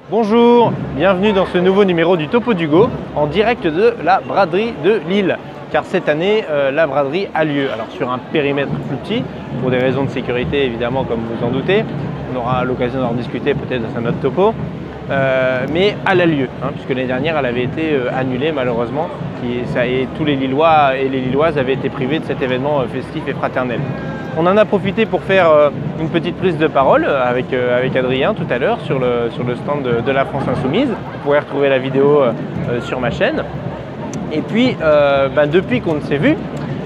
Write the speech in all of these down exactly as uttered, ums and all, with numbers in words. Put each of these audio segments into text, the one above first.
Bonjour, bienvenue dans ce nouveau numéro du Topo d'Hugo en direct de la braderie de Lille. Car cette année, euh, la braderie a lieu. Alors sur un périmètre plus petit, pour des raisons de sécurité évidemment comme vous en doutez. On aura l'occasion d'en discuter peut-être dans un autre topo. Euh, mais elle a lieu, hein, puisque l'année dernière elle avait été euh, annulée malheureusement et, ça, et tous les Lillois et les Lilloises avaient été privés de cet événement euh, festif et fraternel. On en a profité pour faire euh, une petite prise de parole avec, euh, avec Adrien tout à l'heure sur le, sur le stand de, de la France Insoumise. Vous pourrez retrouver la vidéo euh, sur ma chaîne. Et puis, euh, ben, depuis qu'on s'est vu,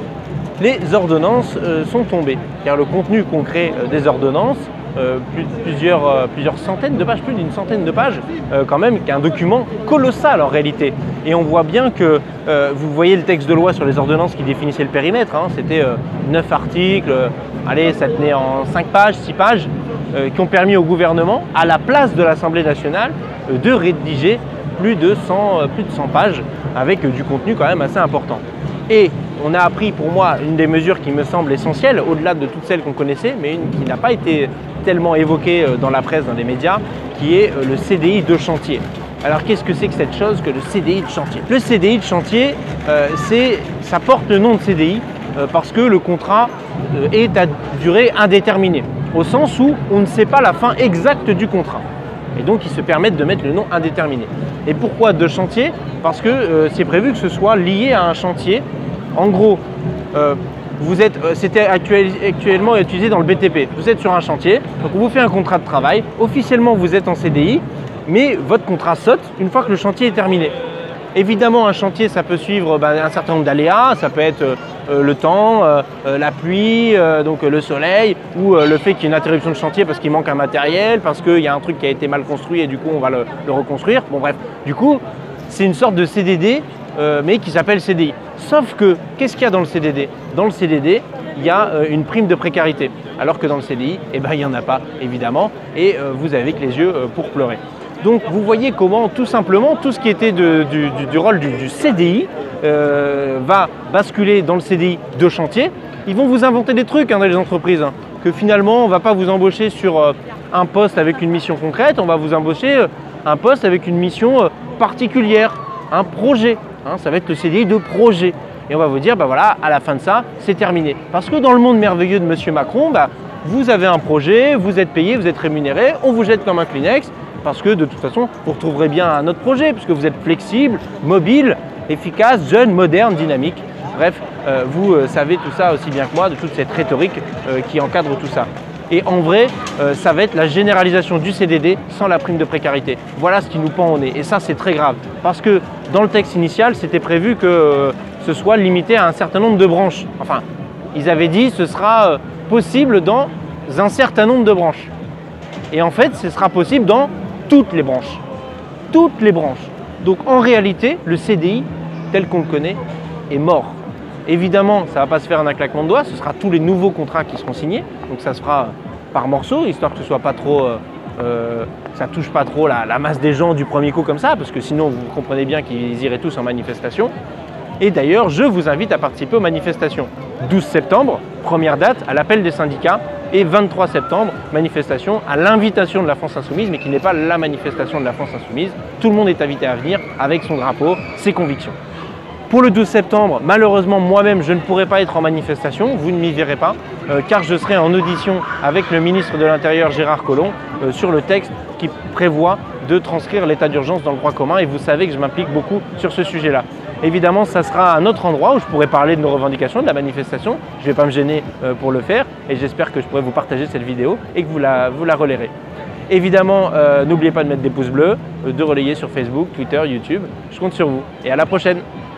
les ordonnances euh, sont tombées. Car le contenu concret euh, des ordonnances, euh, plus, plusieurs, euh, plusieurs centaines de pages, plus d'une centaine de pages, euh, quand même, qu'un document colossal en réalité. Et on voit bien que, euh, vous voyez le texte de loi sur les ordonnances qui définissait le périmètre, hein, c'était euh, neuf articles, euh, allez, ça tenait en cinq pages, six pages, euh, qui ont permis au gouvernement, à la place de l'Assemblée nationale, euh, de rédiger plus de cent, euh, plus de cent pages, avec euh, du contenu quand même assez important. Et on a appris pour moi une des mesures qui me semble essentielle, au-delà de toutes celles qu'on connaissait, mais une qui n'a pas été tellement évoquée dans la presse, dans les médias, qui est le C D I de chantier. Alors qu'est-ce que c'est que cette chose que le C D I de chantier? Le C D I de chantier, euh, ça porte le nom de C D I euh, parce que le contrat euh, est à durée indéterminée, au sens où on ne sait pas la fin exacte du contrat. Et donc ils se permettent de mettre le nom indéterminé. Et pourquoi de chantier? Parce que euh, c'est prévu que ce soit lié à un chantier. En gros, euh, vous êtes, euh, c'était actuel, actuellement utilisé dans le B T P. Vous êtes sur un chantier, donc on vous fait un contrat de travail. Officiellement, vous êtes en C D I, mais votre contrat saute une fois que le chantier est terminé. Évidemment, un chantier, ça peut suivre ben, un certain nombre d'aléas. Ça peut être euh, le temps, euh, la pluie, euh, donc euh, le soleil, ou euh, le fait qu'il y ait une interruption de chantier parce qu'il manque un matériel, parce qu'il y a un truc qui a été mal construit et du coup, on va le, le reconstruire. Bon bref, du coup, c'est une sorte de C D D, euh, mais qui s'appelle C D I. Sauf que, qu'est-ce qu'il y a dans le C D D? Dans le C D D, il y a euh, une prime de précarité, alors que dans le C D I, eh ben, il n'y en a pas, évidemment, et euh, vous avez que les yeux euh, pour pleurer. Donc vous voyez comment tout simplement tout ce qui était de, du, du, du rôle du, du C D I euh, va basculer dans le C D I de chantier. Ils vont vous inventer des trucs hein, dans les entreprises, hein, que finalement on ne va pas vous embaucher sur euh, un poste avec une mission concrète, on va vous embaucher euh, un poste avec une mission euh, particulière, un projet. Hein, ça va être le C D I de projet. Et on va vous dire, bah voilà, à la fin de ça, c'est terminé. Parce que dans le monde merveilleux de Monsieur Macron, bah, vous avez un projet, vous êtes payé, vous êtes rémunéré, on vous jette comme un Kleenex. Parce que de toute façon, vous retrouverez bien un autre projet, puisque vous êtes flexible, mobile, efficace, jeune, moderne, dynamique. Bref, euh, vous euh, savez tout ça aussi bien que moi, de toute cette rhétorique euh, qui encadre tout ça. Et en vrai, euh, ça va être la généralisation du C D D sans la prime de précarité. Voilà ce qui nous pend au nez. Et ça, c'est très grave. Parce que dans le texte initial, c'était prévu que euh, ce soit limité à un certain nombre de branches. Enfin, ils avaient dit que ce sera euh, possible dans un certain nombre de branches. Et en fait, ce sera possible dans toutes les branches. Toutes les branches. Donc en réalité, le C D I, tel qu'on le connaît, est mort. Évidemment, ça ne va pas se faire en un claquement de doigts, ce sera tous les nouveaux contrats qui seront signés. Donc ça se fera par morceaux, histoire que ce soit pas trop, euh, euh, ça touche pas trop la, la masse des gens du premier coup comme ça, parce que sinon vous comprenez bien qu'ils iraient tous en manifestation. Et d'ailleurs, je vous invite à participer aux manifestations. douze septembre, première date, à l'appel des syndicats, et vingt-trois septembre, manifestation à l'invitation de la France Insoumise, mais qui n'est pas la manifestation de la France Insoumise. Tout le monde est invité à venir avec son drapeau, ses convictions. Pour le douze septembre, malheureusement, moi-même, je ne pourrai pas être en manifestation, vous ne m'y verrez pas, euh, car je serai en audition avec le ministre de l'Intérieur, Gérard Collomb, euh, sur le texte qui prévoit de transcrire l'état d'urgence dans le droit commun, et vous savez que je m'implique beaucoup sur ce sujet-là. Évidemment, ça sera un autre endroit où je pourrai parler de nos revendications, de la manifestation. Je ne vais pas me gêner euh, pour le faire, et j'espère que je pourrai vous partager cette vidéo et que vous la, vous la relayerez. Évidemment, euh, n'oubliez pas de mettre des pouces bleus, euh, de relayer sur Facebook, Twitter, YouTube. Je compte sur vous, et à la prochaine!